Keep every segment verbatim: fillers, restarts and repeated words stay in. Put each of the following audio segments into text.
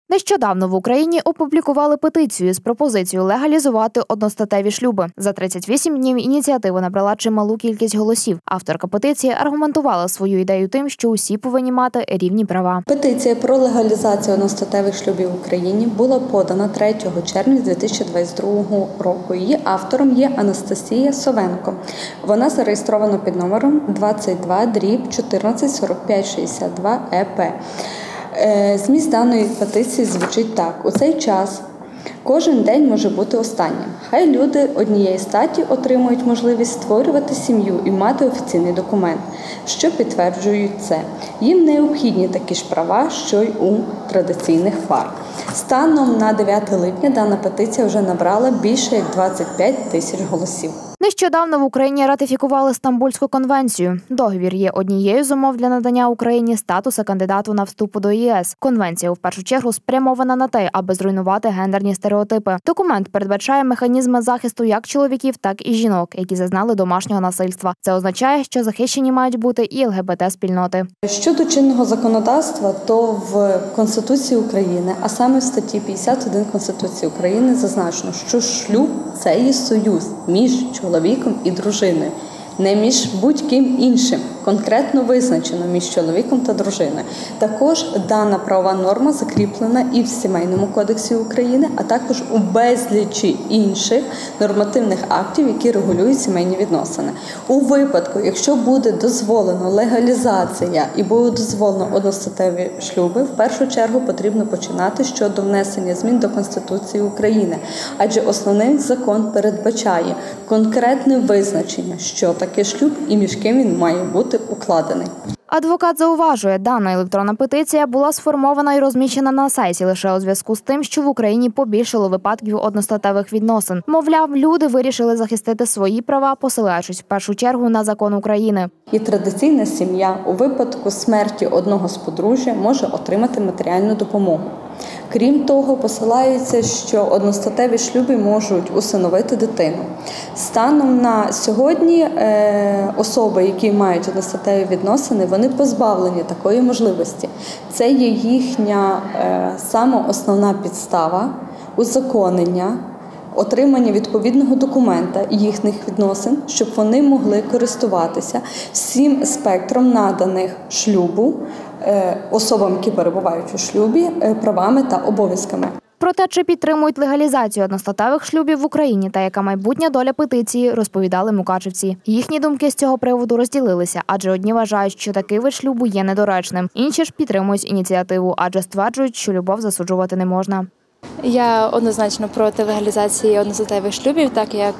Нещодавно в Україні опублікували петицію з пропозицією легалізувати одностатеві шлюби. За тридцять вісім днів ініціатива набрала чималу кількість голосів. Авторка петиції аргументувала свою ідею тим, що усі повинні мати рівні права. Петиція про легалізацію одностатевих шлюбів в Україні була подана третього червня дві тисячі двадцять другого року. Її автором є Анастасія Совенко. Вона зареєстрована під номером двадцять два дріб чотирнадцять сорок п'ять шістдесят два Е П. Зміст даної петиції звучить так. У цей час кожен день може бути останнім. Хай люди однієї статі отримують можливість створювати сім'ю і мати офіційний документ, що підтверджують це. Їм необхідні такі ж права, що й у традиційних пар. Станом на дев'яте липня дана петиція вже набрала більше як двадцять п'ять тисяч голосів. Нещодавно в Україні ратифікували Стамбульську конвенцію. Договір є однією з умов для надання Україні статусу кандидату на вступ до Є Ес. Конвенція, в першу чергу, спрямована на те, аби зруйнувати гендерні стереотипи. Документ передбачає механізми захисту як чоловіків, так і жінок, які зазнали домашнього насильства. Це означає, що захищені мають бути і Ел Ге Бе Те спільноти. Щодо чинного законодавства, то в Конституції України, а саме в статті п'ятдесят один Конституції України зазначено, що шлюб – це є союз між чоловіком і дружиною, не між будь-ким іншим, конкретно визначено між чоловіком та дружиною. Також дана правова норма закріплена і в Сімейному кодексі України, а також у безлічі інших нормативних актів, які регулюють сімейні відносини. У випадку, якщо буде дозволено легалізація і буде дозволено одностатеві шлюби, в першу чергу потрібно починати щодо внесення змін до Конституції України, адже основний закон передбачає конкретне визначення, що таке шлюб і між ким він має бути укладений. Адвокат зауважує, дана електронна петиція була сформована і розміщена на сайті лише у зв'язку з тим, що в Україні побільшало випадків одностатевих відносин. Мовляв, люди вирішили захистити свої права, посилаючись в першу чергу на закон України. І традиційна сім'я у випадку смерті одного з подружжя може отримати матеріальну допомогу. Крім того, посилається, що одностатеві шлюби можуть усиновити дитину. Станом на сьогодні особи, які мають одностатеві відносини, вони позбавлені такої можливості. Це є їхня сама основна підстава узаконення, отримання відповідного документа їхніх відносин, щоб вони могли користуватися всім спектром наданих шлюбу особам, які перебувають у шлюбі, правами та обов'язками. Про те, чи підтримують легалізацію одностатевих шлюбів в Україні та яка майбутня доля петиції, розповідали мукачевці. Їхні думки з цього приводу розділилися, адже одні вважають, що такий вид шлюбу є недоречним. Інші ж підтримують ініціативу, адже стверджують, що любов засуджувати не можна. Я однозначно проти легалізації одностатевих шлюбів, так як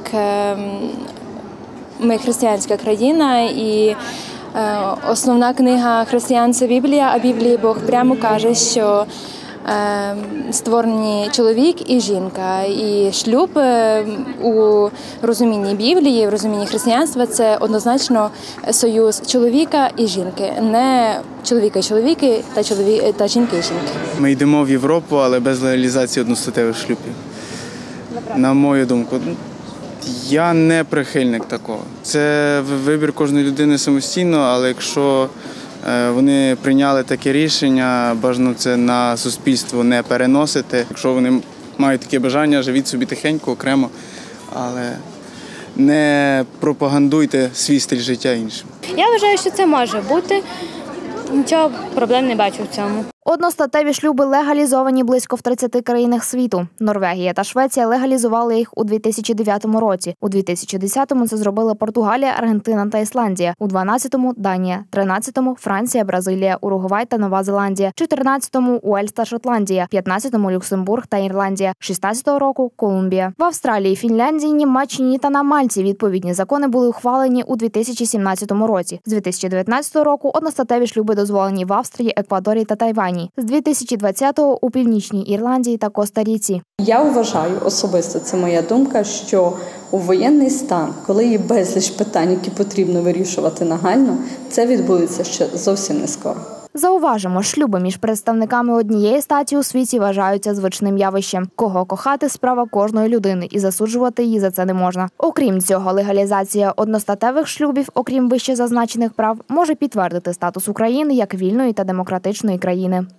ми християнська країна і основна книга християн – це Біблія, а в Біблії Бог прямо каже, що створені чоловік і жінка. І шлюб у розумінні Біблії, в розумінні християнства – це однозначно союз чоловіка і жінки, не чоловіка і чоловіки та, чолові... та жінки і жінки. Ми йдемо в Європу, але без легалізації одностатевих шлюбів. На мою думку, я не прихильник такого. Це вибір кожної людини самостійно, але якщо вони прийняли таке рішення, бажано це на суспільство не переносити. Якщо вони мають таке бажання, живіть собі тихенько, окремо, але не пропагандуйте свій стиль життя іншим. Я вважаю, що це може бути. Нічого проблем не бачу в цьому. Одностатеві шлюби легалізовані близько в тридцяти країнах світу. Норвегія та Швеція легалізували їх у дві тисячі дев'ятому році. У дві тисячі десятому це зробили Португалія, Аргентина та Ісландія. У дванадцятому – Данія, тринадцятому – Франція, Бразилія, Уругвай та Нова Зеландія, чотирнадцятому – Уельс та Шотландія, п'ятнадцятому – Люксембург та Ірландія, шістнадцятого року – Колумбія. В Австралії, Фінляндії, Німеччині та на Мальті відповідні закони були ухвалені у дві тисячі сімнадцятому році. З дві тисячі дев'ятнадцятого року одностатеві шлюби дозволені в Австрії, Еквадорі та Тайвані. З дві тисячі двадцятого у Північній Ірландії та Коста-Ріці. Я вважаю особисто, це моя думка, що у воєнний стан, коли є безліч питань, які потрібно вирішувати нагально, це відбудеться ще зовсім не скоро. Зауважимо, шлюби між представниками однієї статі у світі вважаються звичним явищем. Кого кохати – справа кожної людини, і засуджувати її за це не можна. Окрім цього, легалізація одностатевих шлюбів, окрім вище зазначених прав, може підтвердити статус України як вільної та демократичної країни.